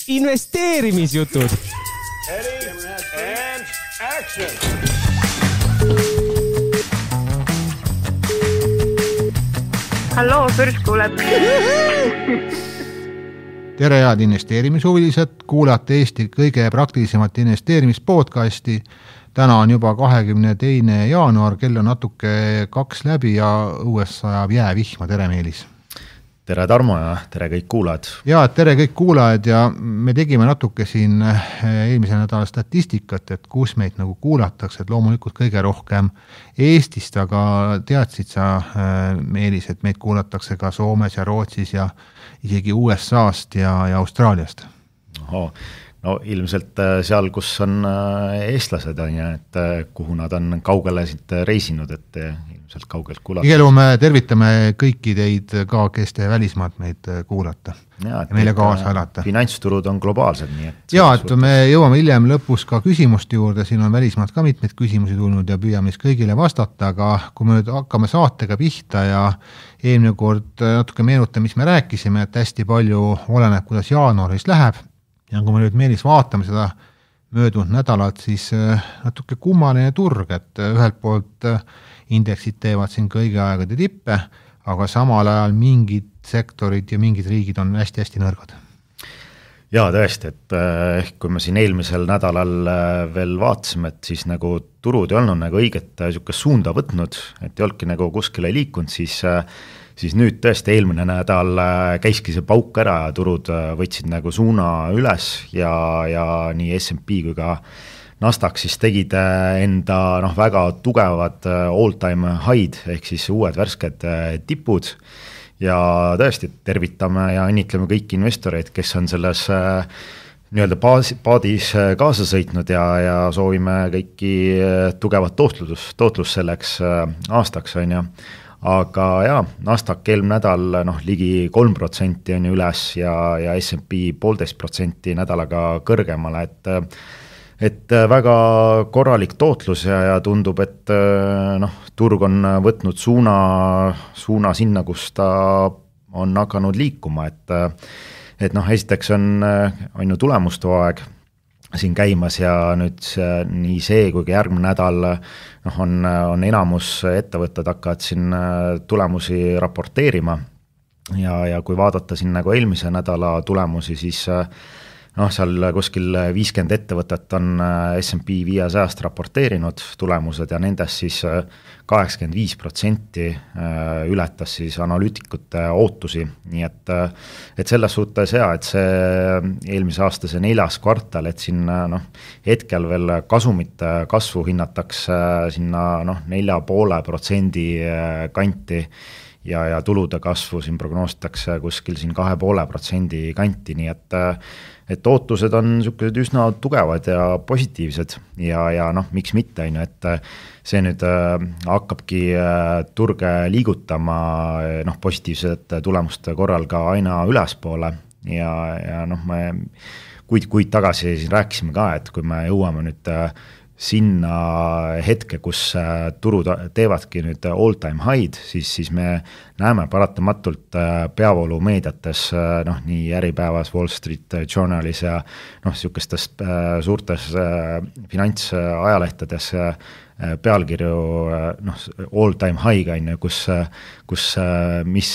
investeerimisjutud. Ready and action! Halloo, Pürs kuuleb. Tere head investeerimishuvilised, kuulate Eesti kõige praktilisemat investeerimispodcasti. Täna on juba 22. jaanuar, kell on natuke 2 läbi ja õues sajab jäävihma. Tere Meelis! Tere Tarmo ja tere kõik kuulajad. Ja tere kõik kuulajad ja me tegime natuke siin eelmise nädala statistikat, et kus meid nagu kuulatakse, et loomulikult kõige rohkem Eestist, aga teadsid sa, Meelis, et meid kuulatakse ka Soomes ja Rootsis ja isegi USA-st ja Austraaliast? No ilmselt seal, kus on eestlased, et kuhu nad on kaugele siit reisinud, et ilmselt kaugelt kuulata. Igelu me tervitame kõiki teid ka, kes te välismaad meid kuulata ja meile kaasa elata. Finantsturud on globaalsed. Nii et ja, et me jõuame hiljem lõpus ka küsimuste juurde, siin on välismaad ka mitmeid küsimusi tulnud ja püüame kõigile vastata, aga kui me nüüd hakkame saatega pihta ja eelmine kord natuke meenuta, mis me rääkisime, et hästi palju oleneb, kuidas jaanuaris läheb. Ja kui me nüüd Meelis vaatame seda möödunud nädalat, siis natuke kummaline turg, et ühelt poolt indeksid teevad siin kõigi aegade tippe, aga samal ajal mingid sektorid ja mingid riigid on hästi-hästi nõrgad. Jaa, tõesti, et kui me siin eelmisel nädalal veel vaatasime, et siis nagu turud ei olnud nagu õiget suunda võtnud, et ei olnudki nagu kuskile liikunud, siis nüüd tõesti eelmine nädal käiski see pauk ära ja turud võtsid nagu suuna üles ja nii S&P kui ka Nasdaq siis tegid enda väga tugevad all-time high'd ehk siis uued värsked tipud ja tõesti tervitame ja õnnitleme kõiki investoreid, kes on selles nii-öelda paadis kaasa sõitnud ja soovime kõiki tugevat tootlus selleks aastaks on ju. Aga jaa, Nasdaq eelmine nädal ligi 3% on ju üles ja S&P 1,5% nädalaga kõrgemale, et väga korralik tootlus ja tundub, et turg on võtnud suuna sinna, kus ta on hakanud liikuma, et esiteks on ju tulemuste aeg siin käimas ja nüüd nii see kui järgmine nädal on enamus ettevõtted hakkavad siin tulemusi raporteerima ja kui vaadata siin nagu eelmise nädala tulemusi, siis seal kuskil 50 ettevõtet on S&P 500 raporteerinud tulemused ja nendest siis 85% ületas siis analüütikute ootusi, nii et selles suhtes hea, et see eelmise aasta see 4. kvartal, et siin hetkel veel kasumite kasvu hinnatakse sinna 4,5% kanti ja tulude kasvu siin prognoositakse kuskil siin 2,5% kanti, nii et ootused on niisugused üsna tugevad ja positiivsed ja miks mitte, et see nüüd hakkabki turge liigutama positiivsete tulemuste korral ka aina ülespoole ja me kuid tagasi siin rääkisime ka, et kui me jõuame nüüd sinna hetke, kus turud teevadki nüüd all-time high'd, siis me näeme paratamatult peavoolu meediates, nii Äripäevas, Wall Street Journalis ja niisugustes suurtes finantsajalehtedes pealkirju all-time high'ga, kus mis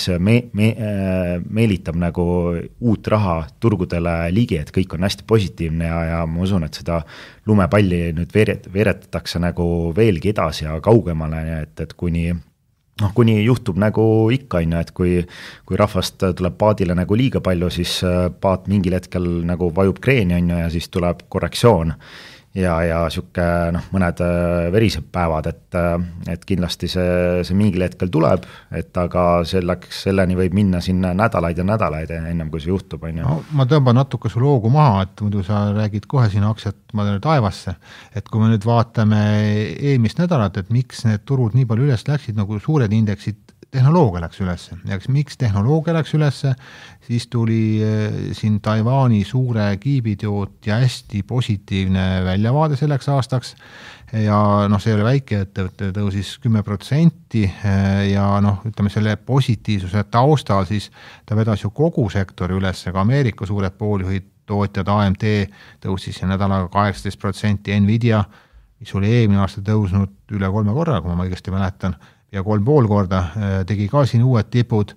meelitab nagu uut raha turgudele ligi, et kõik on hästi positiivne ja ma usun, et seda lumepalli nüüd veeretatakse nagu veelgi edasi ja kaugemale, et kuni juhtub nagu ikka, et kui rahvast tuleb paadile nagu liiga palju, siis paat mingil hetkel nagu vajub kreeni ja siis tuleb korrektsioon ja siuke mõned verised päevad, et kindlasti see mingil hetkel tuleb, et aga selleni võib minna sinna nädalaid ja nädalaid ennem, kui see juhtub. Ma tõmban natuke sul hoogu maha, et muidu sa räägid kohe siin aktsiat taevasse, et kui me nüüd vaatame eelmist nädalat, et miks need turud nii palju üles läksid, nagu suured indeksid, tehnoloogia läks ülesse. Ja miks tehnoloogia läks ülesse, siis tuli siin Taiwani suure kiibidiot ja hästi positiivne väljavaade selleks aastaks ja see oli väike ettevõte, tõusis 10% ja ütleme selle positiivsuse taustal, siis ta vedas ju kogu sektori üles, ka Ameerika suured pooljuhid tootjad, AMD tõusis nädalaga 18%, Nvidia, mis oli eelmine aasta tõusnud üle 3 korra, kui ma õigesti mäletan, ja 3,5 korda, tegi ka siin uued tipud.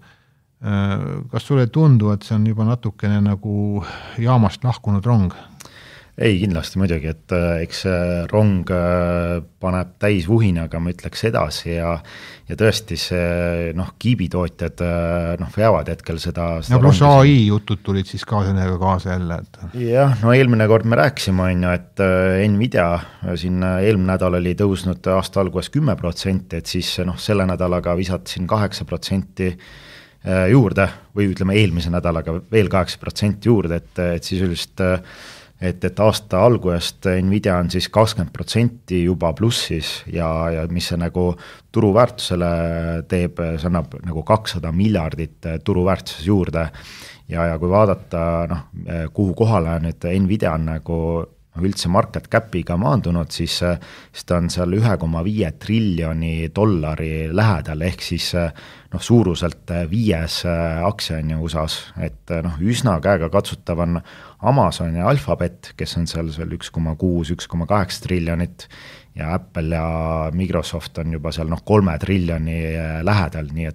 Kas sulle tundu, et see on juba natukene nagu jaamast lahkunud rong? Ei, kindlasti muidugi, et eks rong paneb täis vuhinaga, ma ütleks edasi ja tõesti see kiibitootjad veavad hetkel seda ja pluss AI jutud tulid siis ka sellega kaasa jälle. Jah, eelmine kord me rääkisime, et Nvidia siin eelmine nädal oli tõusnud aasta alguses 10%, et siis selle nädalaga visatasin 8% juurde või ütleme eelmise nädalaga veel 8% juurde, et sisuliselt et aasta algusest Nvidia on siis 20% juba plussis ja mis see nagu turuväärtusele teeb, see annab nagu 200 miljardit turuväärtuses juurde ja kui vaadata, kuhu kohale nüüd Nvidia on nagu üldse market cap'iga maandunud, siis ta on seal 1,5 triljoni dollari lähedal, ehk siis suuruselt 5 aktsia on ju USAs, et üsna käega katsutav on Amazon ja Alphabet, kes on seal 1,6, 1,8 triljonit ja Apple ja Microsoft on juba seal 3 triljoni lähedal, nii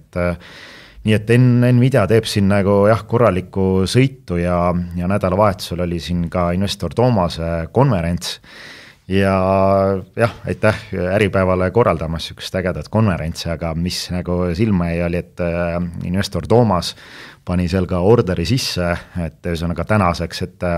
et Nvidia teeb siin nagu korralikku sõitu ja nädalavahetusel oli siin ka investor Toomase konverents ja aitäh Äripäevale korraldamas niisugust ägedat konverentsi, aga mis nagu silma jäi oli, et investor Toomas pani seal ka orderi sisse, et ühesõnaga tänaseks, et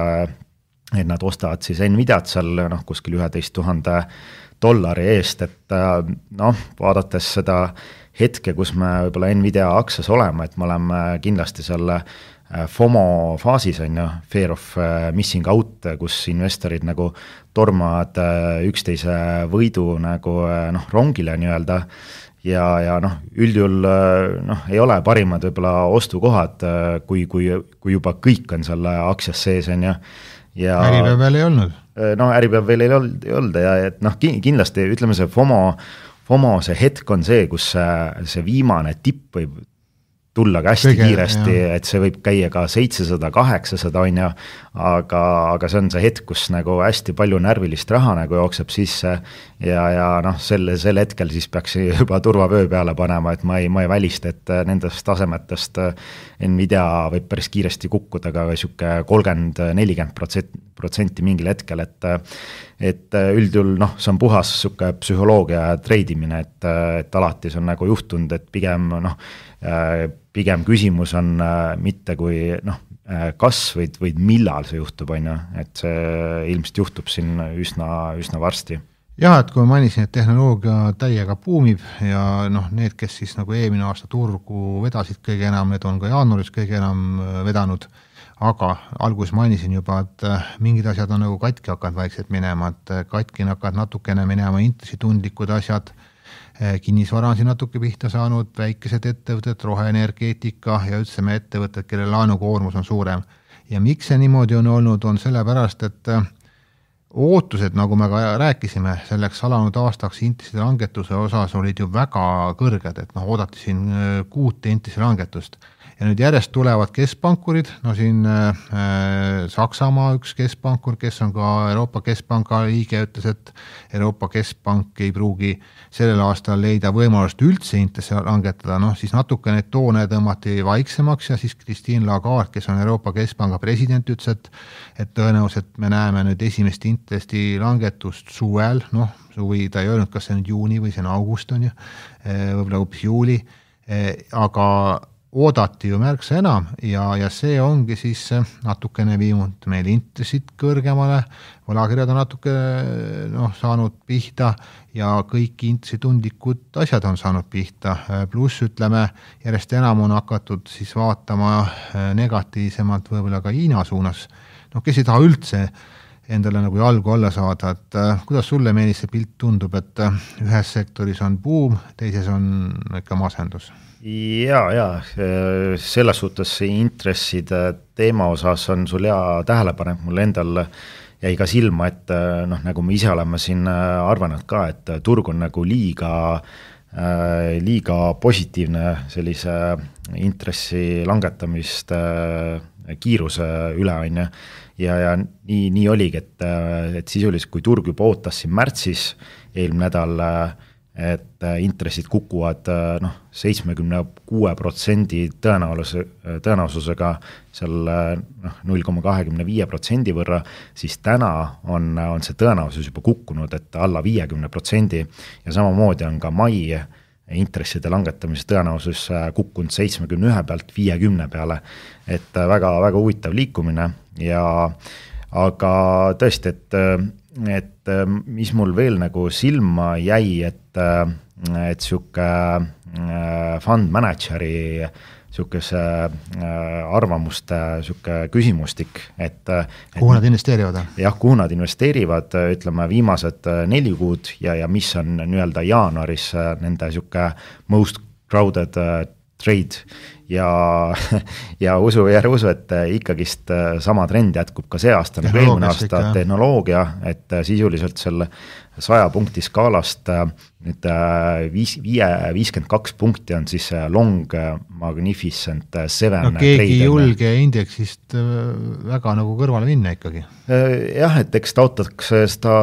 nad ostavad siis Nvidiat seal kuskil 11 000 dollari eest, et vaadates seda hetke, kus me võib-olla Nvidia aktsias oleme, et me oleme kindlasti selle FOMO faasis, fear of missing out, kus investorid nagu tormavad üksteise võidu nagu rongile nii-öelda ja üldjuhul ei ole parimad võib-olla ostukohad, kui juba kõik on selle aktsias sees, ja äripäev veel ei olnud. Äripäev veel ei olnud ja et kindlasti ütleme see FOMO see hetk on see, kus see viimane tipp võib tulla ka hästi kiiresti, et see võib käia ka 700-800 on ju, aga see on see hetk, kus nagu hästi palju närvilist raha nagu jookseb sisse ja sel hetkel siis peaks juba turvavöö peale panema, et ma ei välista, et nendest tasemetest Nvidia võib päris kiiresti kukkuda ka siuke 30-40% mingil hetkel, et üldjuhul see on puhas siuke psühholoogia treidimine, et alati see on nagu juhtunud, et pigem küsimus on mitte kui kas või millal see juhtub, et see ilmselt juhtub siin üsna varsti. Jah, et kui ma mainisin, et tehnoloogia täiega buumib ja need, kes siis nagu eelmine aasta turgu vedasid kõige enam, need on ka jaanuaris kõige enam vedanud, aga alguses mainisin juba, et mingid asjad on nagu katki hakanud vaikselt minema, et katki hakkavad natukene minema intressitundlikud asjad, kinnisvara on siin natuke pihta saanud, väikesed ettevõtted, roheenergeetika ja üldse me ettevõtted, kelle laenukoormus on suurem. Ja miks see niimoodi on olnud, on sellepärast, et ootused, nagu me ka rääkisime, selleks alanud aastaks intresside langetuse osas olid ju väga kõrged, et oodati siin 6 intresside langetust. Ja nüüd järjest tulevad keskpankurid, siin Saksamaa üks keskpankur, kes on ka Euroopa Keskpanga liige, ütles, et Euroopa Keskpank ei pruugi sellel aastal leida võimalust üldse intressi langetada, siis natuke need toone tõmmati vaiksemaks ja siis Christine Lagarde, kes on Euroopa Keskpanga president, ütles, et tõenäoliselt me näeme nüüd esimest intressi langetust suvel, suvi ta ei öelnud, kas see on juuni või see on august on ju, võib-olla hoopis juuli, aga oodati ju märksa enam ja see ongi siis natukene viinud meil intressid kõrgemale, võlakirjad on natuke saanud pihta ja kõik intressitundlikud asjad on saanud pihta, pluss ütleme, järjest enam on hakatud siis vaatama negatiivsemalt võib-olla ka Hiina suunas, kes ei taha üldse endale nagu jalgu alla saada, et kuidas sulle Meelis see pilt tundub, et ühes sektoris on buum, teises on ikka masendus? Ja selles suhtes intresside teema osas on sul hea tähelepanek, mul endal jäi ka silma, et nagu me ise oleme siin arvanud ka, et turg on nagu liiga positiivne sellise intressi langetamist kiiruse üle, on ju. Ja nii oligi, et sisuliselt kui turg juba ootas siin märtsis eelmine nädal, et intressid kukuvad 76% tõenäosusega seal 0,25% võrra, siis täna on see tõenäosus juba kukkunud, et alla 50% ja samamoodi on ka mai intresside langetamise tõenäosus kukkunud 71 pealt 50 peale, et väga, väga huvitav liikumine aga tõesti, et mis mul veel nagu silma jäi, et siuke fund manageri siukese arvamuste siuke küsimustik, et kuhu nad investeerivad? Jah, kuhu nad investeerivad, ütleme viimased 4 kuud ja mis on nii-öelda jaanuaris nende siuke most crowded trade ja usu, et ikkagist sama trend jätkub ka see aasta, nagu eelmine aasta tehnoloogia, et sisuliselt selle 100 punkti skaalast nüüd 52 punkti on siis long magnificent 7 keegi ei julge indeksist väga nagu kõrvale minna ikkagi. Jah, et eks taotakse seda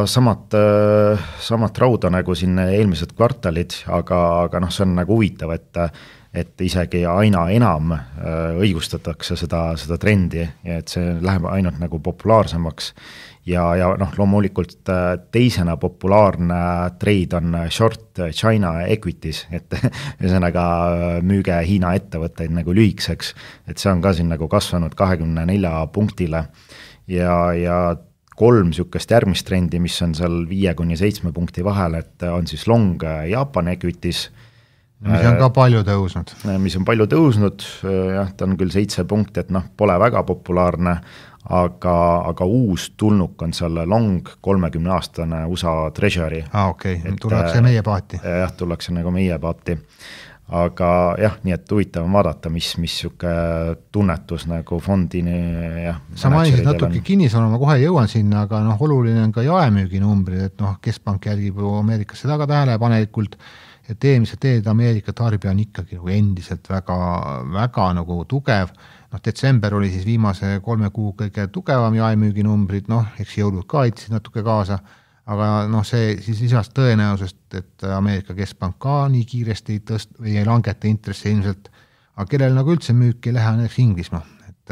samat rauda nagu siin eelmised kvartalid, aga see on nagu huvitav, et isegi aina enam õigustatakse seda trendi ja et see läheb ainult nagu populaarsemaks ja loomulikult teisena populaarne trade on short China equities, et ühesõnaga müüge Hiina ettevõtteid nagu lühikseks, et see on ka siin nagu kasvanud 24 punktile ja 3 siukest järgmist trendi, mis on seal 5-7 punkti vahel, et on siis long Japan equities, mis on ka palju tõusnud. Mis on palju tõusnud, jah, ta on küll 7 punkti, et pole väga populaarne, aga uus tulnuk on seal long 30-aastane USA Treasury. Okei, tullakse meie paati. Jah, tullakse nagu meie paati. Aga jah, nii et huvitav on vaadata, mis siuke tunnetus nagu fondini sa mainisid natuke kinnisvara, ma kohe jõuan sinna, aga oluline on ka jaemüüginumbrid, et keskpank jälgib ju Ameerikasse väga tähelepanelikult, et eelmised teed Ameerika tarbija on ikkagi endiselt väga, väga nagu tugev. Detsember oli siis viimase 3 kuu kõige tugevam jaemüüginumbrid, eks jõulud ka aitasid natuke kaasa, aga see siis lisas tõenäosust, et Ameerika keskpank ka nii kiiresti ei langeta intressi ilmselt, aga kellel nagu üldse müük ei lähe näiteks Inglismaa, et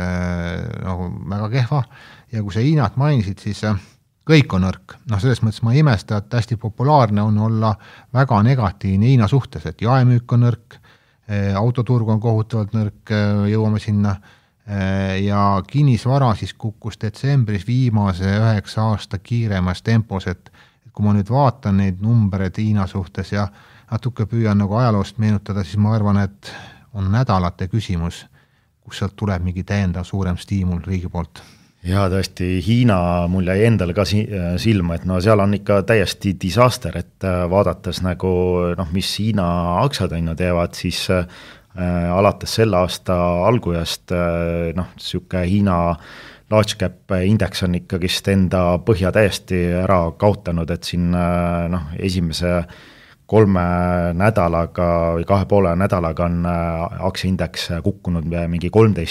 väga kehva ja kui sa Hiinat mainisid, siis kõik on nõrk. Selles mõttes ma ei imesta, et hästi populaarne on olla väga negatiivne Hiina suhtes, et jaemüük on nõrk, autoturg on kohutavalt nõrk, jõuame sinna ja kinnisvara siis kukkus detsembris viimase 9 aasta kiiremas tempos, et kui ma nüüd vaatan neid numbreid Hiina suhtes ja natuke püüan nagu ajaloost meenutada, siis ma arvan, et on nädalate küsimus, kus sealt tuleb mingi täiendav suurem stiimul riigi poolt. Ja tõesti, Hiina mul jäi endale ka silma, et seal on ikka täiesti disaster, et vaadates nagu, mis Hiina aktsiad teevad, siis alates selle aasta algusest, siuke Hiina large cap indeks on ikkagist enda põhja täiesti ära kaotanud, et siin esimese 3 nädalaga või 2,5 nädalaga on aktsiaindeks kukkunud mingi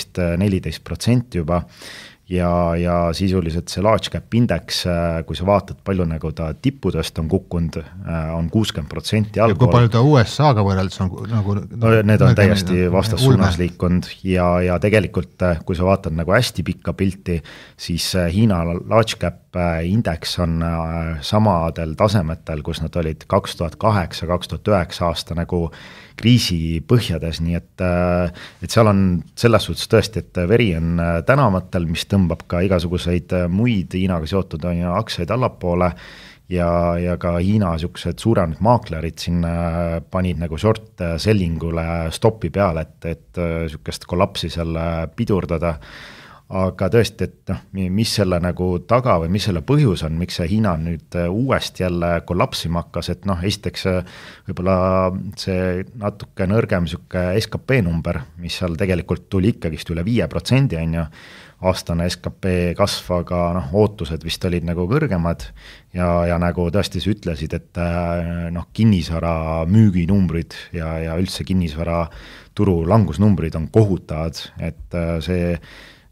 13-14% juba ja sisuliselt see large cap indeks, kui sa vaatad, palju nagu ta tippudest on kukkunud, on 60% allpool. Ja kui palju ta USA-ga võrreldes on nagu... Need on täiesti vastassuunas liikunud ja tegelikult, kui sa vaatad nagu hästi pikka pilti, siis Hiina large cap indeks on samadel tasemetel, kus nad olid 2008-2009 aasta nagu kriisi põhjades, nii et seal on selles suhtes tõesti, et veri on tänavatel, mis tõmbab ka igasuguseid muid Hiinaga seotud aktsiaid allapoole ja ka Hiina siuksed suuremad maaklerid siin panid nagu short sellingule stoppi peale, et siukest kollapsi seal pidurdada. Aga tõesti, et mis selle nagu taga või mis selle põhjus on, miks see Hiina nüüd uuesti jälle kollapsima hakkas, et esiteks võib-olla see natuke nõrgem siuke SKP number, mis seal tegelikult tuli ikkagist üle 5% aastane SKP kasv, aga ootused vist olid nagu kõrgemad ja nagu tõesti sa ütlesid, et kinnisvara müüginumbrid ja üldse kinnisvara turu langusnumbrid on kohutavad, et see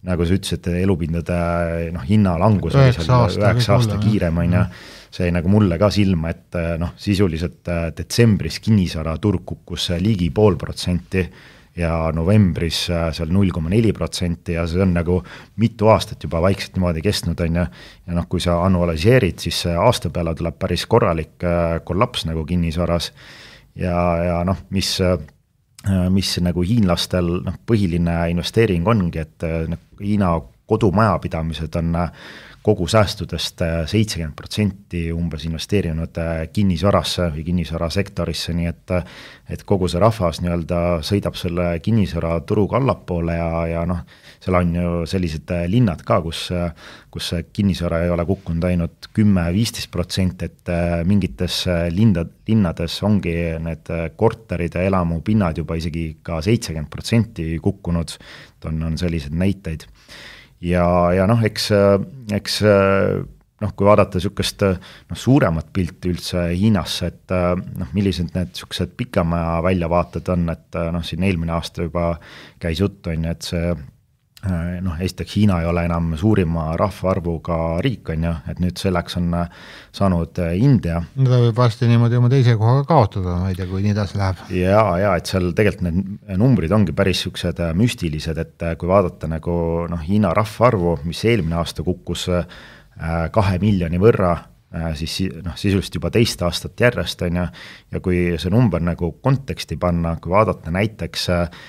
nagu sa ütlesid, elupindade hinnalangus oli seal 9 aasta kiirem, on ju, see nagu mulle ka silma, et sisuliselt detsembris kinnisvaraturg kukkus ligi 0,5% ja novembris seal 0,4% ja see on nagu mitu aastat juba vaikselt niimoodi kestnud, on ju, ja kui sa annualiseerid, siis aasta peale tuleb päris korralik kollaps nagu kinnisvaras ja mis nagu hiinlastel põhiline investeering ongi, et Hiina kodumajapidamised on kogu säästudest 70% umbes investeerinud kinnisvarasse või kinnisvarasektorisse, nii et kogu see rahvas sõidab selle kinnisvaraturuga allapoole ja seal on ju sellised linnad ka, kus kinnisvara ei ole kukkunud ainult 10-15%, et mingites linnades ongi need korterid ja elamupinnad juba isegi ka 70% kukkunud, on sellised näiteid. Ja eks kui vaadata niisugust suuremat pilti üldse Hiinasse, et millised need niisugused pikamaja väljavaated on, et siin eelmine aasta juba käis juttu, on ju, et see esiteks Hiina ei ole enam suurima rahvaarvuga riik, on ju, et nüüd selleks on saanud India. Ta võib vasti niimoodi oma teise kohaga kaotada, ma ei tea, kui nii edasi läheb. Ja et seal tegelikult need numbrid ongi päris niisugused müstilised, et kui vaadata nagu Hiina rahvaarvu, mis eelmine aasta kukkus 2 miljoni võrra, siis sisuliselt juba teist aastat järjest, on ju, ja kui see number nagu konteksti panna, kui vaadata näiteks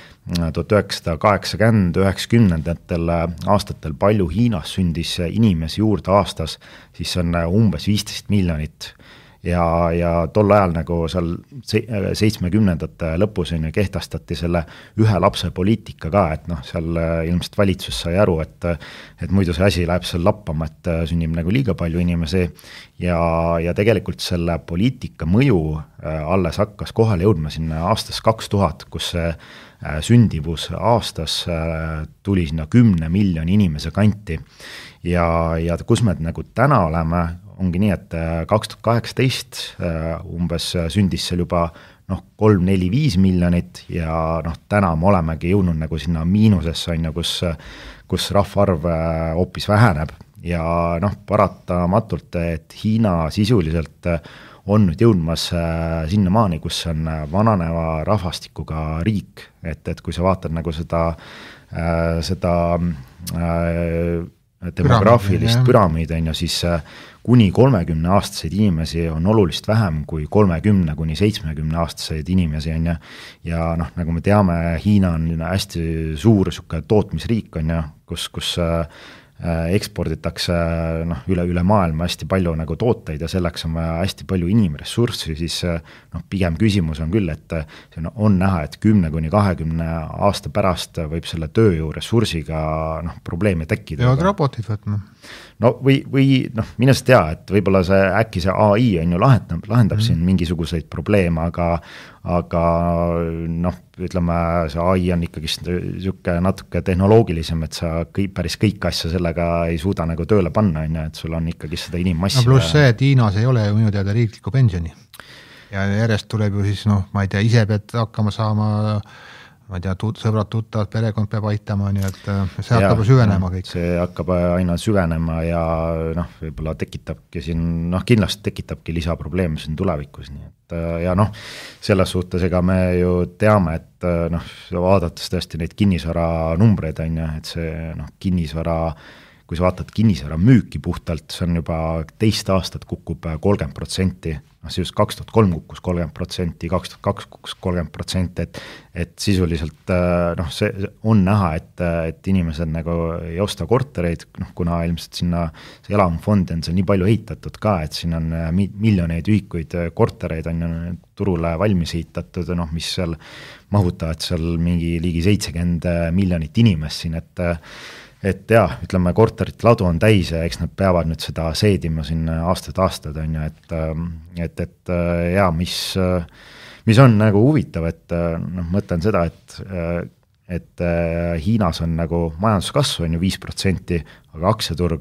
1980-90ndatel aastatel palju Hiinas sündis inimesi juurde aastas, siis on umbes 15 miljonit ja tol ajal nagu seal 70ndate lõpus kehtestati selle ühe lapse poliitika ka, et seal ilmselt valitsus sai aru, et muidu see asi läheb seal lappama, et sünnib nagu liiga palju inimesi ja tegelikult selle poliitika mõju alles hakkas kohale jõudma sinna aastas 2000, kus see sündivus aastas tuli sinna 10 miljoni inimese kanti ja kus me nagu täna oleme, ongi nii, et 2018 umbes sündis seal juba 3-4-5 miljonit ja täna me olemegi jõudnud nagu sinna miinusesse, on ju, kus rahvaarv hoopis väheneb ja paratamatult, et Hiina sisuliselt on nüüd jõudmas sinnamaani, kus on vananeva rahvastikuga riik, et kui sa vaatad nagu seda demograafilist püramiidi, on ju, siis kuni 30-aastaseid inimesi on oluliselt vähem kui 30-70-aastaseid inimesi, on ju, ja nagu me teame, Hiina on hästi suur tootmisriik, on ju, kus eksporditakse üle maailma hästi palju nagu tooteid ja selleks on vaja hästi palju inimressurssi, siis pigem küsimus on küll, et on näha, et 10-20 aasta pärast võib selle tööjõuressursiga probleeme tekkida. Peavad robotid võtma. Või mine sa tea, et võib-olla äkki see AI on ju lahendab siin mingisuguseid probleeme, aga ütleme, see AI on ikkagi natuke tehnoloogilisem, et sa päris kõik asja sellega ei suuda nagu tööle panna, on ju, et sul on ikkagi seda inimmassi. Pluss see, et Hiinas ei ole ju minu teada riiklikku pensioni ja järjest tuleb ju siis, ma ei tea, ise pead hakkama saama, ma ei tea, sõbrad, tuttavad, perekond peab aitama, nii et see hakkab süvenema kõik. See hakkab aina süvenema ja võib-olla tekitabki siin, kindlasti tekitabki lisaprobleeme siin tulevikus, nii et ja selles suhtes, ega me ju teame, et vaadates tõesti neid kinnisvara numbreid, on ju, et see kinnisvara, kui sa vaatad kinnisvara müüki puhtalt, see on juba teist aastat kukub 30%, siis 2003 kukkus 30%, 2002 kukkus 30%, et sisuliselt see on näha, et inimesed nagu ei osta kortereid, kuna ilmselt sinna see elamufondi on see nii palju ehitatud ka, et siin on miljoneid ühikuid kortereid on turule valmis ehitatud, mis seal mahutavad seal mingi ligi 70 miljonit inimest siin, et jah, ütleme, korterit ladu on täis ja eks nad peavad nüüd seda seedima siin aastad, on ju, et ja mis on nagu huvitav, et mõtlen seda, et Hiinas on nagu majanduskasv on ju 5%, aga aktsiaturg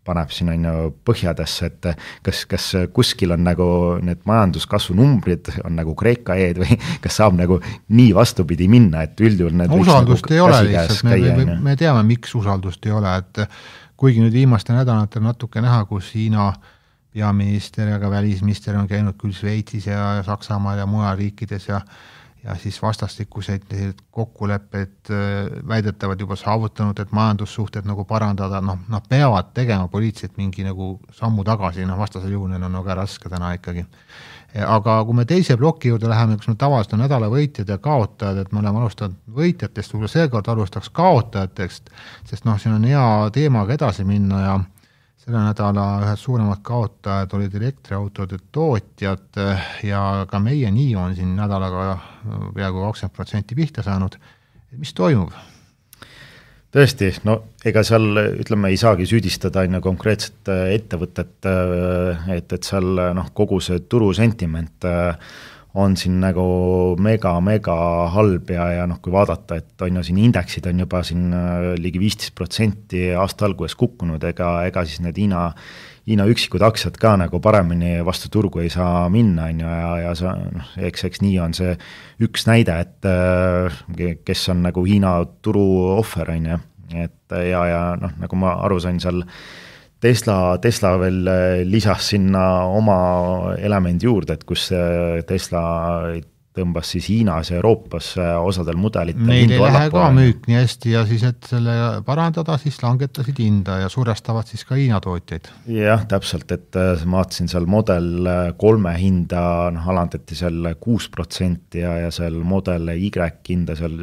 paneb siin on ju põhjadesse, et kas kuskil on nagu need majanduskasvu numbrid on nagu Kreeka eed või kas saab nagu nii vastupidi minna, et üldjuhul need usaldust nagu ei ole lihtsalt, me teame, miks usaldust ei ole, et kuigi nüüd viimaste nädalatel natuke näha, kus Hiina peaminister ja ka välisminister on käinud küll Šveitsis ja Saksamaal ja mujal riikides ja siis vastastikuseid kokkulepped väidetavad juba saavutanud, et majandussuhted nagu parandada, nad peavad tegema poliitiliselt mingi nagu sammu tagasi, vastasel juhul on väga raske täna ikkagi. Aga kui me teise ploki juurde läheme, kus me tavaliselt on nädala võitjad ja kaotajad, et me oleme alustanud võitjatest, võib-olla seekord alustaks kaotajatest, sest siin on hea teemaga edasi minna ja selle nädala ühed suuremad kaotajad olid elektriautode tootjad ja ka meie nii on siin nädalaga peaaegu 20% pihta saanud. Mis toimub? Tõesti, ega seal ütleme ei saagi süüdistada konkreetset ettevõtet, et seal kogu see turusentiment on siin nagu mega halb ja kui vaadata, et on ju siin indeksid on juba siin ligi 15% aasta alguses kukkunud, ega siis need Hiina üksikud aktsiad ka nagu paremini vastu turgu ei saa minna, ja eks nii on see üks näide, et kes on nagu Hiina turu ohver, et ja nagu ma aru sain seal Tesla veel lisas sinna oma elemendi juurde, et kus Tesla tõmbas siis Hiinas ja Euroopas osadel mudelitel Neil ei lähe ka müük nii hästi ja siis, et selle parandada, siis langetasid hinda ja surestavad siis ka Hiina tootjaid. Jah, täpselt, et ma vaatasin seal Model 3 hinda alandati seal 6% ja seal Model Y hinda seal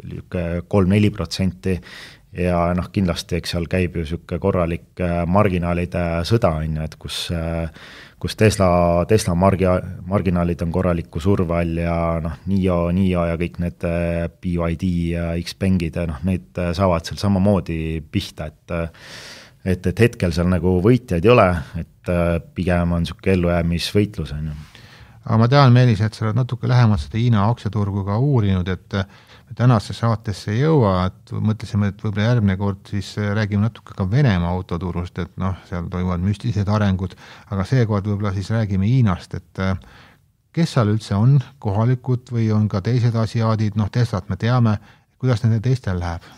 3-4%. Ja kindlasti eks seal käib ju selline korralik marginaalide sõda, et kus Tesla marginaalid on korraliku surve all ja NIO ja kõik need BYD ja Xpengid, need saavad seal samamoodi pihta, et hetkel seal nagu võitjaid ei ole, et pigem on selline ellujäämisvõitlus. Aga ma tean, Meelis, et sa oled natuke lähemalt seda Hiina aktsiaturgu ka uurinud, et tänase saatesse ei jõua, et mõtlesime, et võib-olla järgmine kord siis räägime natuke ka Venemaa autoturust, et seal toimuvad müstilised arengud, aga seekord võib-olla siis räägime Hiinast, et kes seal üldse on, kohalikud või on ka teised asiaadid, Teslat me teame, kuidas nende teistel läheb?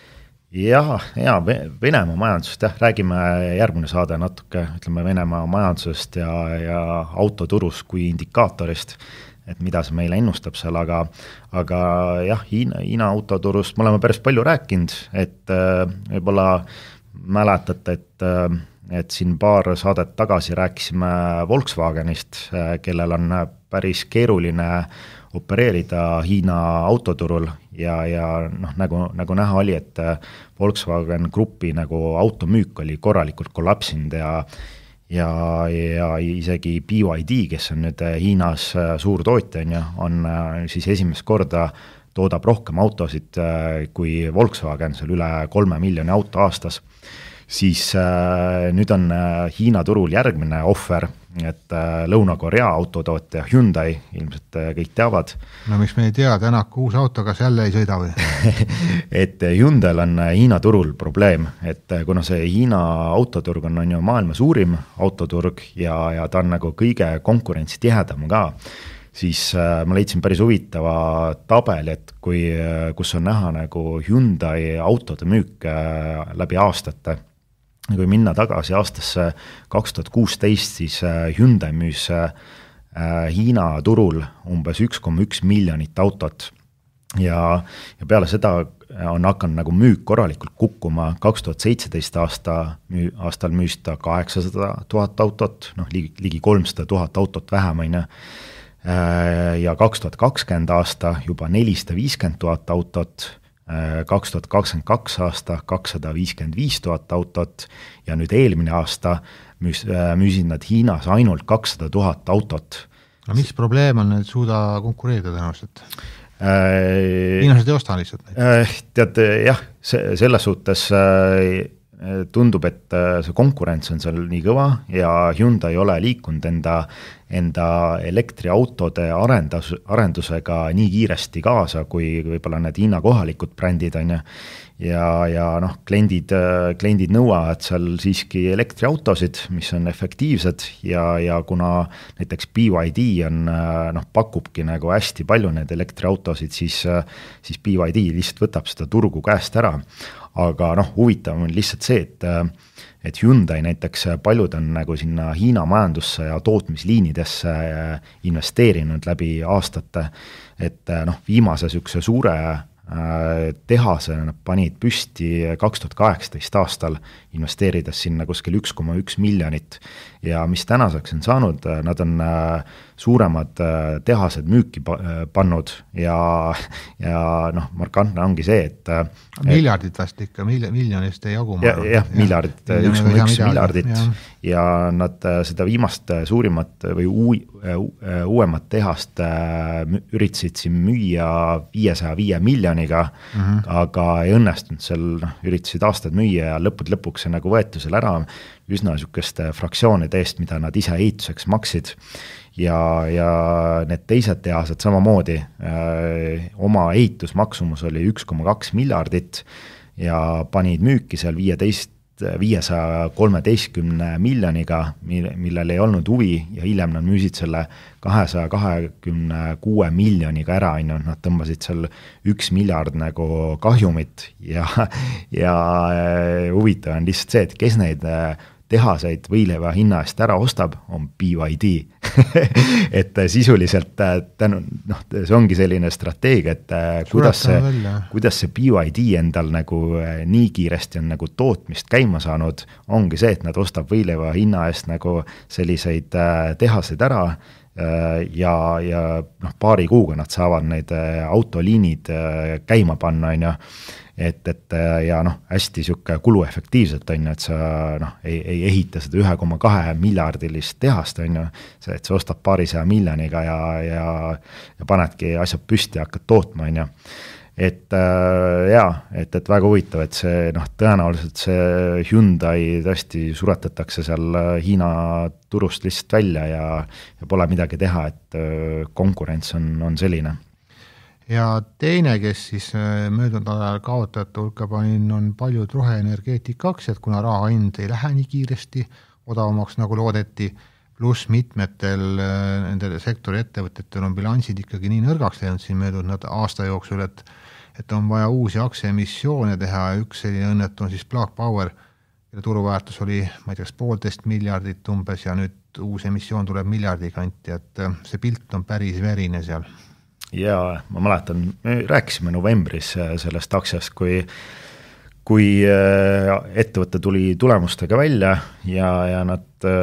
Ja Venemaa majandusest, räägime järgmine saade natuke, ütleme Venemaa majandusest ja autoturust kui indikaatorist, et mida see meile ennustab seal, aga jah, Hiina autoturust me oleme päris palju rääkinud, et võib-olla mäletate, et siin paar saadet tagasi rääkisime Volkswagenist, kellel on päris keeruline opereerida Hiina autoturul ja nagu näha oli, et Volkswagen Grupi nagu automüük oli korralikult kollapsinud ja isegi BYD, kes on nüüd Hiinas suur tootja, on siis esimest korda toodab rohkem autosid kui Volkswagen, seal üle 3 miljoni auto aastas, siis nüüd on Hiina turul järgmine ohver, et Lõuna-Korea autotootja Hyundai, ilmselt kõik teavad. Miks me ei tea, tänaku uus auto, kas jälle ei sõida või? Et Hyundai'l on Hiina turul probleem, et kuna see Hiina autoturg on ju maailma suurim autoturg ja ta on nagu kõige konkurentsitihedam ka, siis ma leidsin päris huvitava tabeli, et kus on näha nagu Hyundai autode müük läbi aastate. Kui minna tagasi aastasse 2016, siis Hyundai müüs Hiina turul umbes 1,1 miljonit autot ja peale seda on hakanud nagu müük korralikult kukkuma. 2017 aastal müüs ta 800 000 autot, ligi 300 000 autot vähem, ja 2020 aasta juba 450 000 autot, 2022 aasta 255 000 autot ja nüüd eelmine aasta müüsid nad Hiinas ainult 200 000 autot. No mis probleem on, et suuda konkureerida tõenäoliselt? Hiinased ei osta lihtsalt neid? Tead, jah, selles suhtes tundub, et see konkurents on seal nii kõva ja Hyundai ei ole liikunud enda elektriautode arendusega nii kiiresti kaasa, kui võib-olla need Hiina kohalikud brändid on ja noh, kliendid nõuavad seal siiski elektriautosid, mis on efektiivsed ja kuna näiteks BYD pakubki nagu hästi palju need elektriautosid, siis BYD lihtsalt võtab seda turgu käest ära. Aga noh, huvitav on lihtsalt see, et Hyundai näiteks paljud on nagu sinna Hiina majandusse ja tootmisliinidesse investeerinud läbi aastate, et noh, viimase sükse suure tehase nad panid püsti 2018 aastal, investeerides sinna kuskil 1,1 miljonit ja mis tänaseks on saanud, nad on suuremad tehased müüki pannud ja noh, markantne ongi see, et miljardit vast ikka, miljonist ei jagu. Jah, miljardit, 1,1 miljardit ja nad seda viimast suurimat või uuemat tehast üritasid siin müüa 505 miljoniga, aga ei õnnestunud seal, üritasid aastad müüa ja lõpuks see nagu võetu seal ära üsna sükeste fraktsioonide eest, mida nad ise ehituseks maksid ja need teised tehased samamoodi, oma ehitusmaksumus oli 1,2 miljardit ja panid müüki seal 513 miljoniga, millel ei olnud huvi ja hiljem nad müüsid selle 226 miljoniga ära, nad tõmbasid seal 1 miljard nagu kahjumit ja huvitav on lihtsalt see, et kes neid tehaseid võileiva hinna eest ära ostab, on BYD. et sisuliselt see ongi selline strateegia, et kuidas see BYD endal nagu nii kiiresti on nagu tootmist käima saanud, ongi see, et nad ostab võileiva hinna eest nagu selliseid tehaseid ära ja paari kuuga nad saavad need autoliinid käima panna, et ja hästi siuke kuluefektiivselt et sa ei ehita seda 1,2 miljardilist tehast, et sa ostad paarisaja miljoniga ja panedki asjad püsti ja hakkad tootma, et et väga huvitav, et see tõenäoliselt see Hyundai tõesti suretatakse seal Hiina turust lihtsalt välja ja pole midagi teha, et konkurents on selline. Ja teine, kes siis möödunud ajal kaotajate hulka panin, on paljud roheenergeetika aktsiad, kuna raha hind ei lähe nii kiiresti odavamaks nagu loodeti, pluss mitmetel nende sektori ettevõtetel on bilansid ikkagi nii nõrgaks läinud siin möödunud aasta jooksul, et on vaja uusi aktsiaemissioone teha ja üks selline õnnetu on siis Plug Power, kelle turuväärtus oli, ma ei tea, 1,5 miljardit umbes ja nüüd uus emissioon tuleb miljardi kanti, et see pilt on päris verine seal. Ja ma mäletan, me rääkisime novembris sellest aktsiast, kui ettevõte tuli tulemustega välja ja nad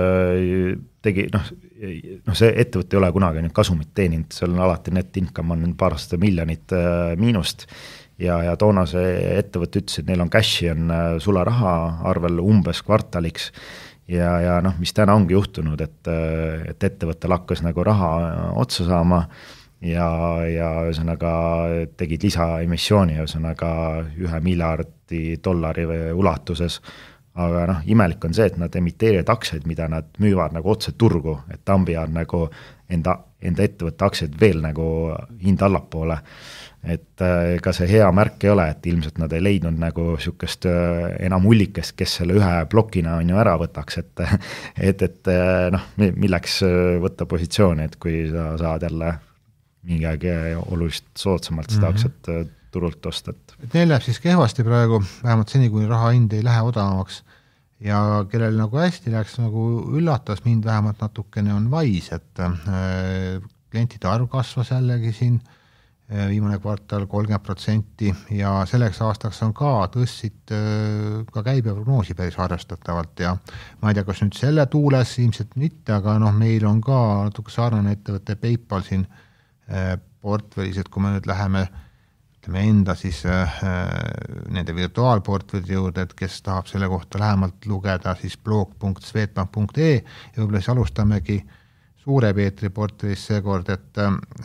tegi, see ettevõte ei ole kunagi nüüd kasumit teeninud, seal on alati net income on paarsada miljonit miinust ja toona see ettevõte ütles, et neil on cashi, on sularaha arvel umbes kvartaliks ja mis täna ongi juhtunud, et ettevõttel hakkas nagu raha otsa saama ja ühesõnaga tegid lisaemissiooni ühesõnaga $1 miljardi ulatuses, aga imelik on see, et nad emiteerivad aktsiaid, mida nad müüvad nagu otse turgu, et tambivad nagu enda ettevõtte aktsiaid veel nagu hind allapoole, et ka see hea märk ei ole, et ilmselt nad ei leidnud nagu sükest enam hullikest, kes selle ühe plokina on ju ära võtaks, et milleks võtta positsiooni, et kui sa saad jälle mingi aeg oluliselt soodsamalt seda aktsiat turult osta. Neil läheb siis kehvasti praegu, vähemalt seni, kui raha hind ei lähe odavamaks ja kellel nagu hästi läks, nagu üllatas mind vähemalt natukene on Wise, et klientide arv kasvas jällegi siin viimane kvartal 30% ja selleks aastaks on ka tõstsid ka käibeprognoosi päris arvestatavalt ja ma ei tea, kas nüüd selle tuules ilmselt mitte, aga meil on ka natuke sarnane ettevõte PayPal siin portfellis, et kui me nüüd läheme enda siis nende virtuaalportfelli juurde, et kes tahab selle kohta lähemalt lugeda, siis blog.swedbank.ee ja võib-olla siis alustamegi Suure Peetri portreis seekord, et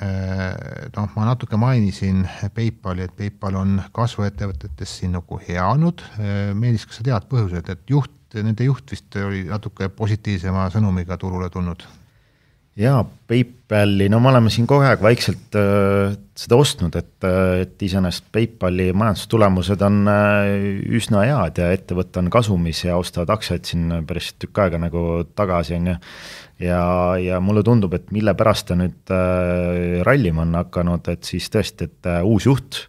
ma natuke mainisin PayPali, et PayPal on kasvuettevõtetes siin nagu heanud. Meelis, kas sa tead põhjused, et nende juht vist oli natuke positiivsema sõnumiga turule tulnud? Jaa, PayPali, no me oleme siin kogu aeg vaikselt seda ostnud, et iseenesest PayPali majandustulemused on üsna head ja ettevõte on kasumis ja ostavad aktsiaid siin päris tükk aega nagu tagasi on ja mulle tundub, et mille pärast ta nüüd rallima on hakanud, et siis tõesti, et uus juht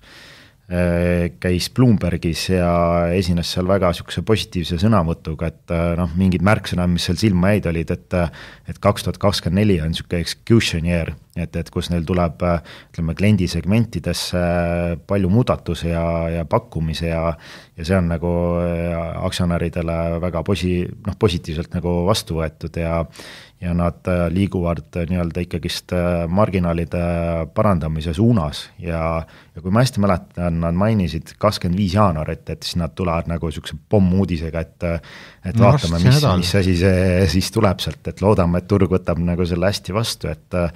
käis Bloombergis ja esines seal väga sükse positiivse sõnavõtuga, et mingid märksõnad, mis seal silma jäid olid, et 2024 on süke execution year, et kus neil tuleb kliendisegmentidesse palju muudatusi ja pakkumise ja see on nagu aktsionäridele väga positiivselt nagu vastu võetud ja nad liiguvad nii-öelda ikkagist marginaalide parandamise suunas ja kui ma hästi mäletan, nad mainisid 25 jaanuar, et siis nad tulevad nagu sükse pommuudisega, et vaatame, mis asi see siis tuleb sealt, et loodame, et turg võtab nagu selle hästi vastu,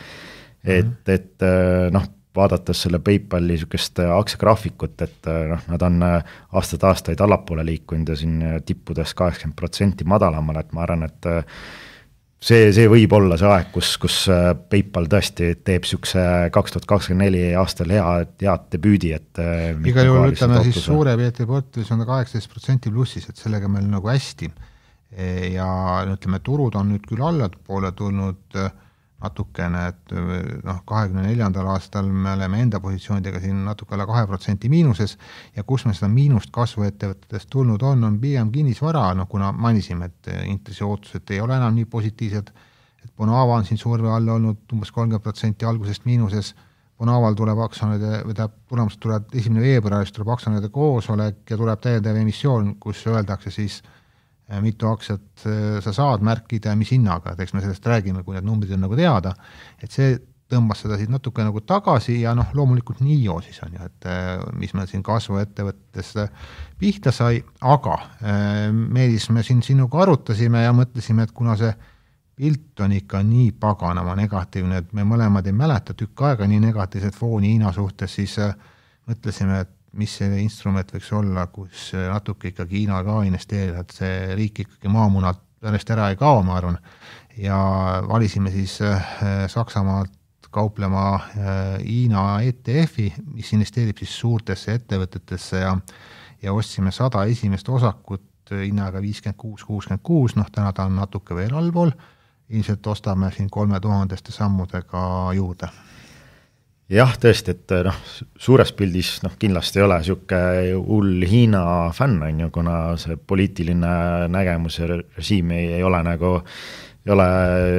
et vaadates selle PayPali sükest aktsiagraafikut, et nad on aastaid allapoole liikunud ja siin tippudes 80% madalamal, et ma arvan, et see võib olla see aeg, kus PayPal tõesti teeb sükse 2024 aastal head debüüdi, et igal juhul ütleme siis Suure Peetri portfellis on 18% plussis, et sellega meil nagu hästi ja ütleme, turud on nüüd küll allapoole tulnud natukene, et 24. aastal me oleme enda positsioonidega siin natuke alla 2% miinuses ja kus me seda miinust kasvuettevõtetest tulnud on pigem kinnisvara, kuna mainisime, et intressiootused ei ole enam nii positiivsed, et Bonava on siin surve all olnud umbes 30% algusest miinuses, Bonaval tuleb tulemused tuleb 1. veebruaris tuleb aktsionäride koosolek ja tuleb täiendav emissioon, kus öeldakse siis mitu aktsiat sa saad märkida ja mis hinnaga, et eks me sellest räägime, kui need numbrid on nagu teada, et see tõmbas seda siis natuke nagu tagasi ja loomulikult NIO siis on ju, et mis me siin kasvuettevõttes pihta sai, aga Meelis, me siin sinuga arutasime ja mõtlesime, et kuna see pilt on ikka nii paganama negatiivne, et me mõlemad ei mäleta tükk aega nii negatiivset fooni Hiina suhtes, siis mõtlesime, et mis see instrument võiks olla, kus natuke ikkagi Hiina ka investeerida, et see riik ikkagi maamunalt järjest ära ei kao, ma arvan. Ja valisime siis Saksamaalt kauplema Hiina ETF-i, mis investeerib siis suurtesse ettevõtetesse ja ostsime 100 esimest osakut hinnaga 56-66, täna ta on natuke veel allpool, ilmselt ostame siin 3000 sammudega juurde. Jah, tõesti, et suures pildis kindlasti ei ole siuke hull Hiina fänn, kuna see poliitiline nägemus ja režiim ei ole nagu, ei ole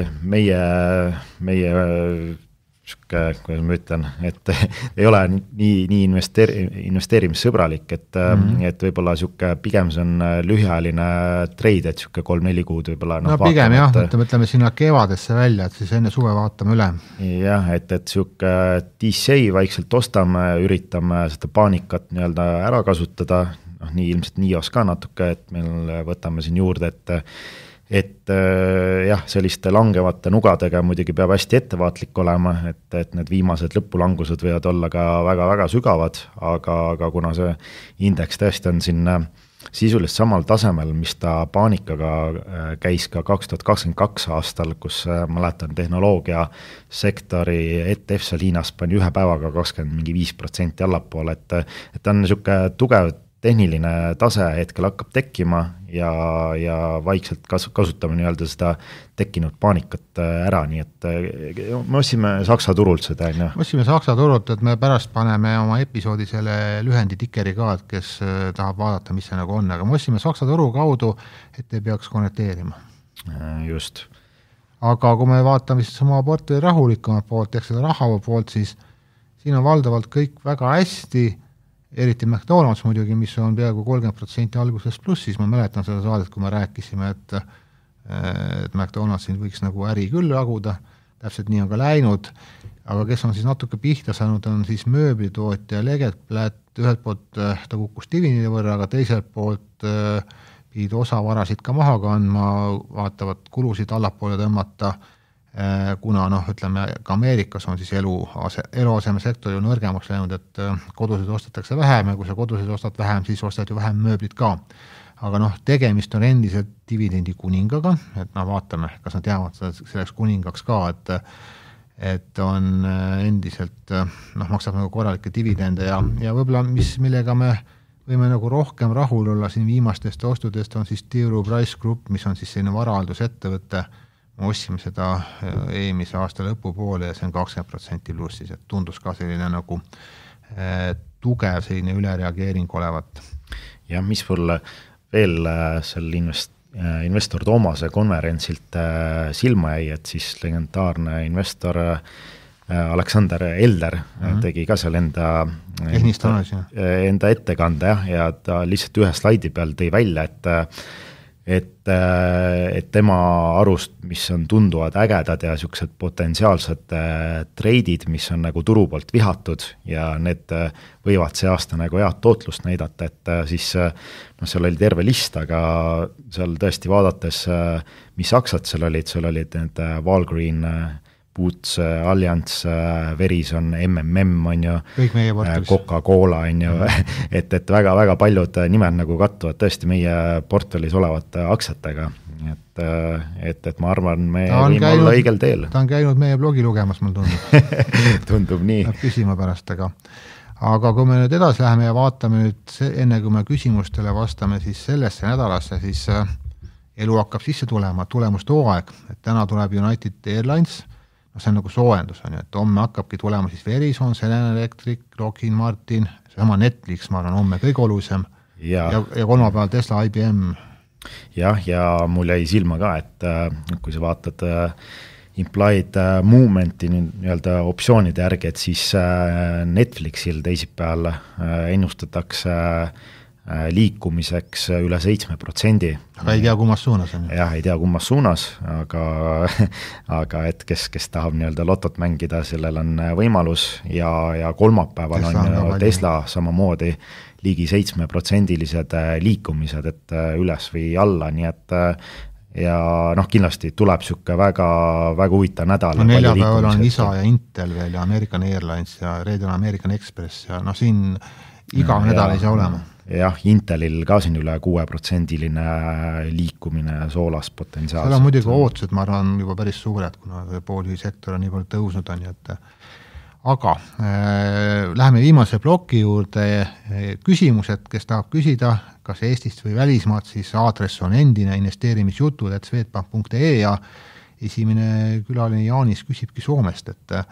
meie kuidas ma ütlen, et ei ole nii investeerimissõbralik, et võib-olla pigem see on lühiajaline treid, et 3-4 kuud võib-olla pigem jah, mõtleme sinna kevadesse välja, et siis enne suve vaatame üle. Jah, et DCA vaikselt ostame, üritame seda paanikat nii-öelda ära kasutada, nii ilmselt NIOS ka natuke, et meil võtame siin juurde, et jah, selliste langevate nugadega muidugi peab hästi ettevaatlik olema, et need viimased lõpulangused võivad olla ka väga-väga sügavad, aga kuna see indeks tõesti on siin sisuliselt samal tasemel, mis ta paanikaga käis ka 2022 aastal, kus mäletan tehnoloogia sektori ETF seal Hiinas pani ühe päevaga 25% allapoole, et on niisugune tugev tehniline tase hetkel hakkab tekkima ja vaikselt kasutame nii-öelda seda tekkinud paanikat ära, nii et me otsime Saksa turult seda. Otsime Saksa turult, et me pärast paneme oma episoodi selle lühendi tikeri ka, et kes tahab vaadata, mis see nagu on, aga me otsime Saksa turu kaudu, et ei peaks konverteerima. Just. Aga kui me vaatame siis oma portfelli rahulikumat poolt, ehk seda rahava poolt, siis siin on valdavalt kõik väga hästi, eriti McDonald's muidugi, mis on peaaegu 30% algusest plussis, ma mäletan seda saadet, kui me rääkisime, et McDonald'sil võiks nagu äri küll jaguda, täpselt nii on ka läinud, aga kes on siis natuke pihta saanud, on siis mööblitootja Legetplat, ühelt poolt ta kukkus dividendide võrra, aga teiselt poolt pidid osa varasid ka maha kandma, vaatavad kulusid allapoole tõmmata, kuna ütleme, ka Ameerikas on siis eluasemesektor ju nõrgemaks läinud, et kodusid ostetakse vähem ja kui sa kodusid ostad vähem, siis ostad ju vähem mööblit ka. Aga tegemist on endiselt dividendi kuningaga, et vaatame, kas nad jäävad selleks kuningaks ka, et on endiselt, maksab nagu korralikke dividende ja võib-olla millega me võime nagu rohkem rahul olla siin viimastest ostudest on siis T. Rowe Price Group, mis on siis selline varahaldusettevõte, me ostsime seda eelmise aasta lõpupoole ja see on 20% plussis, et tundus ka selline nagu tugev selline ülereageering olevat. Ja mis mulle veel seal investor Toomase konverentsilt silma jäi, et siis legendaarne investor Aleksander Elder tegi ka seal enda ettekande ja ta lihtsalt ühe slaidi peal tõi välja, et tema arust, mis on tunduvad ägedad ja sellised potentsiaalsed treidid, mis on nagu turu poolt vihatud ja need võivad see aasta nagu head tootlust näidata, et siis seal oli terve list, aga seal tõesti vaadates, mis aksad seal olid need Walgreen, Boots, Allianz, Verizon, MMM on ju, Coca-Cola on ju, et väga-väga paljud nimed nagu kattuvad tõesti meie portfellis olevate aktsiatega, et ma arvan, me võime olla õigel teel. Ta on käinud meie blogi lugemas, mul tundub. Tundub nii. Küsima pärast, aga kui me nüüd edasi läheme ja vaatame nüüd, enne kui me küsimustele vastame, siis sellesse nädalasse, siis elu hakkab sisse tulema, tulemustooaeg, et täna tuleb United Airlines, see on nagu soojendus, et homme hakkabki tulema siis Verizon, Selene Electric, Lockheed Martin, seesama Netflix, ma arvan, homme kõige olulisem ja kolmapäeval Tesla, IBM. Ja mul jäi silma ka, et kui sa vaatad implied movement'i nii-öelda optsioonide järgi, et siis Netflixil teisipäeval ennustatakse liikumiseks üle 7%. Aga ei tea kummas suunas on. Jah, ei tea kummas suunas, aga et kes tahab nii-öelda lotot mängida, sellel on võimalus ja kolmapäeval on Tesla samamoodi ligi 7%-lised liikumised, et üles või alla, nii et ja kindlasti tuleb siuke väga huvitav nädal. Neljapäeval on ISA ja Intel veel ja American Airlines ja Reedel American Express ja siin iga nädal ei saa olema. Jah, Intelil ka siin üle 6%-line liikumine soolas potentsiaalselt. Seal on muidugi ootused, ma arvan, juba päris suured, kuna poolisektor on nii palju tõusnud on. Aga läheme viimase ploki juurde. Küsimused, kes tahab küsida, kas Eestist või välismaad, siis aadress on endine investeerimisjutud@swedbank.ee ja esimene külaline Jaanis küsibki Soomest,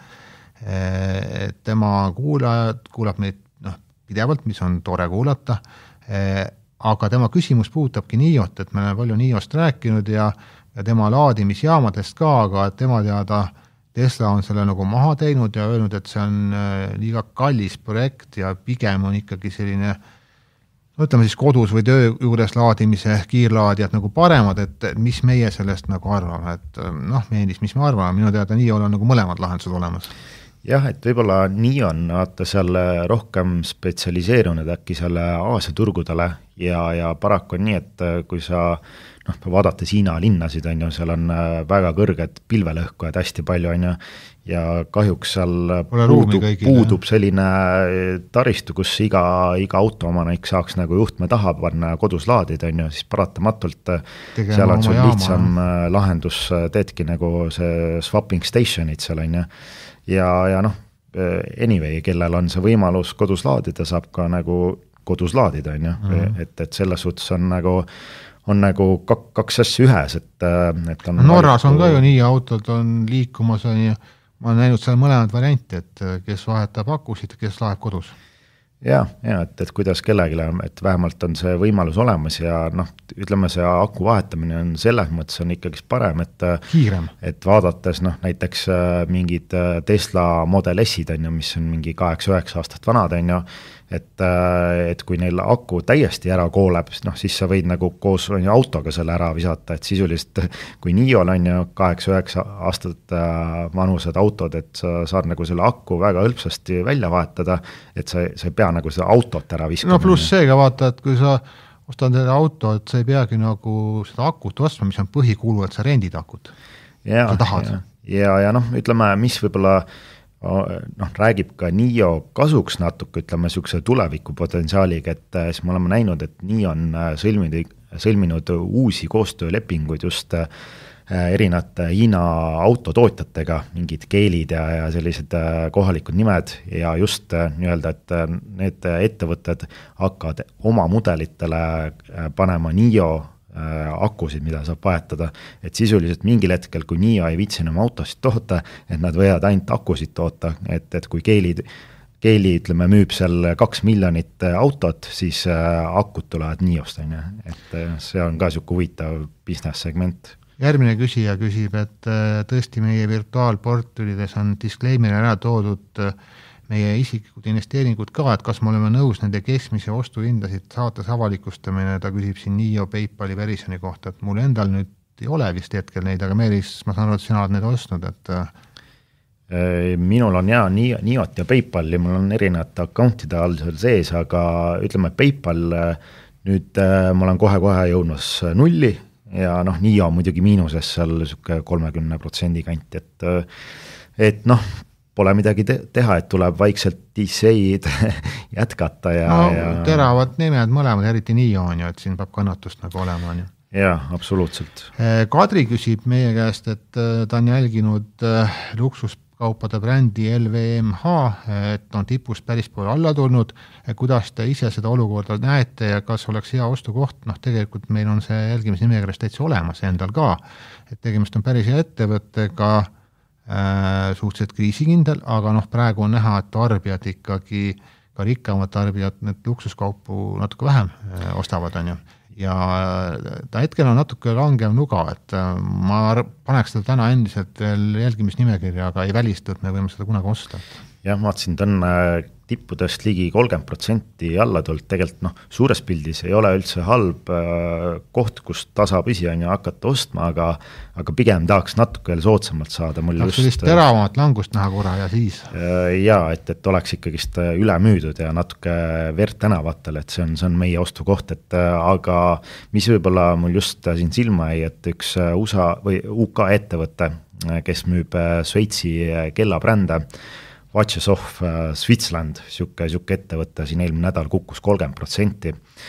et tema kuulab meid pidevalt, mis on tore kuulata, aga tema küsimus puudutabki Niot, et me oleme palju Niost rääkinud ja tema laadimisjaamadest ka, aga tema teada Tesla on selle nagu maha teinud ja öelnud, et see on liiga kallis projekt ja pigem on ikkagi selline, ütleme siis kodus või töö juures laadimise kiirlaadijad nagu paremad, et mis meie sellest nagu arvame, et meeldis, mis me arvame, minu teada Niol on nagu mõlemad lahendused olemas. Jah, et võib-olla nii on, vaata seal rohkem spetsialiseerunud äkki selle Aasia turgudele ja paraku on nii, et kui sa vaadates Hiina linnasid on ju, seal on väga kõrged pilvelõhkujad hästi palju on ju, ja kahjuks seal puudub selline taristu, kus iga autoomanik saaks nagu juhtme taha panna ja kodus laadida on ju, siis paratamatult seal on sul lihtsam lahendus, teedki nagu see swapping stationid seal on ju, ja anyway, kellel on see võimalus kodus laadida, saab ka nagu kodus laadida on ju, et selles suhtes on nagu kaks asja ühes, et on Norras on ka ju nii, autod on liikumas on ju, ma olen näinud seal mõlemad varianti, et kes vahetab akusid, kes laeb kodus. Ja, et kuidas kellegile, et vähemalt on see võimalus olemas ja ütleme, see aku vahetamine on selles mõttes on ikkagi parem, et vaadates näiteks mingid Tesla Model S-id on ju, mis on mingi 8-9 aastat vanad on ju, et kui neil aku täiesti ära kooleb, siis sa võid nagu koos autoga selle ära visata, et sisuliselt kui Niol on ju 8-9 aastat vanused autod, et sa saad nagu selle aku väga hõlpsasti välja vahetada, et sa ei pea nagu seda autot ära viskama. Pluss seega vaata, et kui sa ostad selle auto, et sa ei peagi nagu seda akut ostma, mis on põhikulu, et sa rendid akut. Ja ja noh, ütleme, mis võib-olla räägib ka NIO kasuks natuke, ütleme, niisuguse tulevikupotentsiaaliga, et siis me oleme näinud, et NIO on sõlminud uusi koostöölepinguid just erinevate Hiina autotootjatega, mingid keelid ja sellised kohalikud nimed ja just nii-öelda, et need ettevõtted hakkavad oma mudelitele panema NIO akusid, mida saab vahetada, et sisuliselt mingil hetkel, kui NIO ei viitsi enam autosid toota, et nad võivad ainult akusid toota, et kui Keeli, ütleme, müüb seal 2 miljonit autot, siis akud tulevad NIOst, et see on ka niisugune huvitav business segment. Järgmine küsija küsib, et tõesti meie virtuaalportfolides on disclaimer ära toodud meie isiklikud investeeringud ka, et kas me oleme nõus nende keskmise ostuhindasid saates avalikustamine, ta küsib siin NIO PayPali Verisoni kohta, et mul endal nüüd ei ole vist hetkel neid, aga Meelis, ma saan aru, et sina oled need ostnud, et minul on NIO-t ja PayPali, mul on erinevate accountide all seal sees, aga ütleme, PayPal nüüd ma olen kohe jõudnud nulli ja NIO muidugi miinuses seal 30% kanti, et pole midagi teha, et tuleb vaikselt DCA-d jätkata ja teravad nimed mõlemad, eriti NIO on ju, et siin peab kannatust nagu olema, on ju. Jaa, absoluutselt. Kadri küsib meie käest, et ta on jälginud luksuskaupade brändi LVMH, et on tipust päris poole alla tulnud, kuidas te ise seda olukorda näete ja kas oleks hea ostukoht, tegelikult meil on see jälgimisnimekirjas täitsa olemas endal ka, et tegemist on päris hea ettevõttega, suhteliselt kriisikindel, aga praegu on näha, et tarbijad ikkagi, ka rikkamad tarbijad, need luksuskaupu natuke vähem ostavad, on ju. Ja ta hetkel on natuke langev nuga, et ma paneks seda täna endiselt veel jälgimisnimekirja, aga ei välista, et me võime seda kunagi osta. Jah, ma vaatasin, ta on tippudest ligi 30% alla tulnud, tegelikult suures pildis ei ole üldse halb koht, kus tasapisi on ju hakata ostma, aga pigem tahaks natuke veel soodsamalt saada. Sellist teravamat langust näha korra ja siis? Jaa, et oleks ikkagist üle müüdud ja natuke verd tänavatel, et see on meie ostukoht, aga mis võib-olla mul just siin silma jäi, et üks USA või UK ettevõte, kes müüb Šveitsi kellabrände, Watches of Switzerland, siuke ettevõte siin eelmine nädal kukkus 30%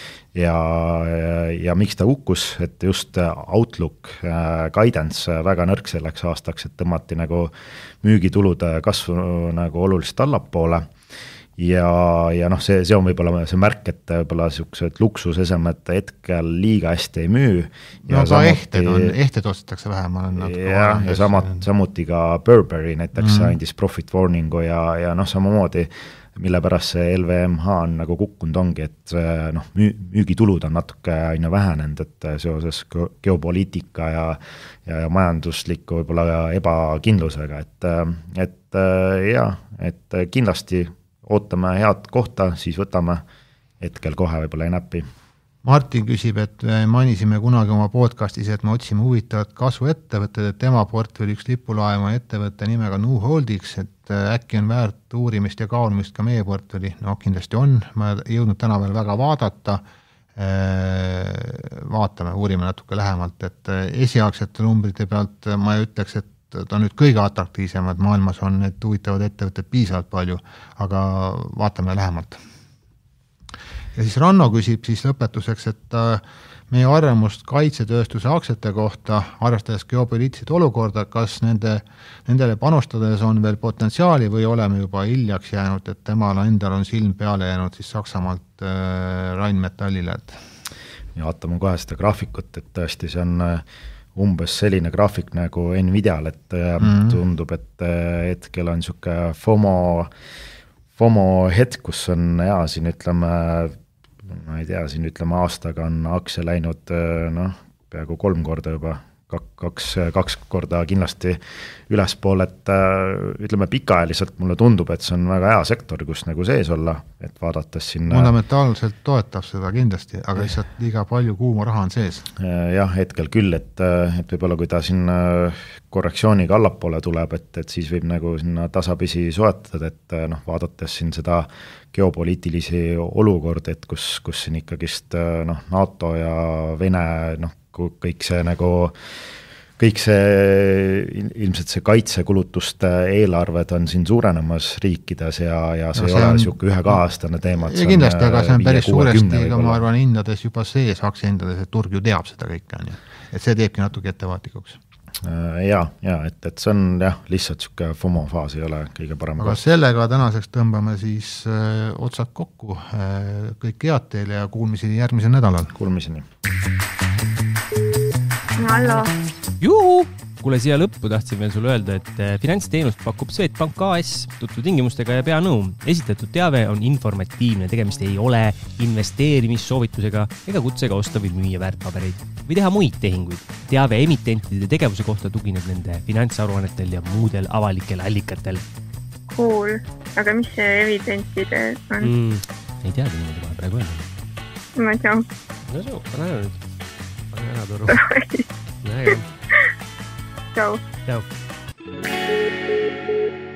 ja miks ta kukkus, et just Outlook guidance väga nõrk selleks aastaks, et tõmmati nagu müügitulude kasvu nagu oluliselt allapoole ja see on võib-olla see märk, et võib-olla siuksed luksusesemed hetkel liiga hästi ei müü. Ja ka ehted ostetakse vähem. Ja samuti ka Burberry näiteks andis profit warningu ja samamoodi, mille pärast see LVMH on nagu kukkunud ongi, et müügitulud on natuke aina vähenenud, et seoses geopoliitika ja majandusliku võib-olla ebakindlusega, et kindlasti ootame head kohta, siis võtame hetkel kohe võib-olla ei näppi. Martin küsib, et mainisime kunagi oma podcastis, et me otsime huvitavat kasvuettevõtted, et tema portfell üks lipulaema ettevõtte nimega New Holdings, et äkki on väärt uurimist ja kaalumist ka meie portfelli. Kindlasti on, ma ei jõudnud täna veel väga vaadata, vaatame, uurime natuke lähemalt, et esialgsete numbrite pealt ma ei ütleks, et ta on nüüd kõige atraktiivsemad, maailmas on need huvitavad ettevõtted piisavalt palju, aga vaatame lähemalt. Ja siis Ranno küsib siis lõpetuseks, et meie arvamust kaitsetööstuse aktsiate kohta, arvestades geopoliitilist olukorda, kas nendele panustades on veel potentsiaali või oleme juba hiljaks jäänud, et temal endal on silm peale jäänud siis Saksamaalt Rheinmetallile. Ja vaatame kohe seda graafikut, et tõesti see on umbes selline graafik nagu Nvidial, et tundub, et hetkel on niisugune FOMO hetk, kus on siin ütleme, ma ei tea, siin ütleme aastaga on aktsia läinud peaaegu 3 korda juba, kaks korda kindlasti ülespool, et ütleme pikaajaliselt mulle tundub, et see on väga hea sektor, kus nagu sees olla, et vaadates sinna fundamentaalselt toetab seda kindlasti, aga lihtsalt liiga palju kuuma raha on sees. Jah, hetkel küll, et võib-olla kui ta siin korrektsiooniga allapoole tuleb, et siis võib nagu sinna tasapisi soetada, et vaadates siin seda geopoliitilisi olukordi, et kus siin ikkagist NATO ja Vene kõik see nagu kõik see, ilmselt see kaitsekulutuste eelarved on siin suurenemas riikides ja see ei ole niisugune 1-2-aastane teema. Ja kindlasti, aga see on päris suuresti, aga ma arvan hindades juba sees, aktsiahindades, et turg ju teab seda kõike, on ju. Et see teebki natuke ettevaatikuks. Ja, et see on lihtsalt niisugune FOMO faas ei ole kõige parem. Aga sellega tänaseks tõmbame siis otsad kokku. Kõik head teile ja kuulmisi järgmisel nädalal. Kuulmiseni. Hallo. Juhu! Kuule, siia lõppu tahtsin veel sulle öelda, et finantsteenust pakub Swedbank AS tutvu tingimustega ja pea nõu. Esitatud teave on informatiivne, tegemist ei ole investeerimissoovitusega ega kutsega osta või müüa väärtpabereid või teha muid tehinguid. Teave emitentide tegevuse kohta tugineb nende finantsaruannetel ja muudel avalikel allikatel. Cool. Aga mis see evidentide on? Ei teagi niimoodi kohe praegu öelda. Ma ei tea. No see, pane ära nüüd. Pane ära toru. Näe. Ciao. Ciao.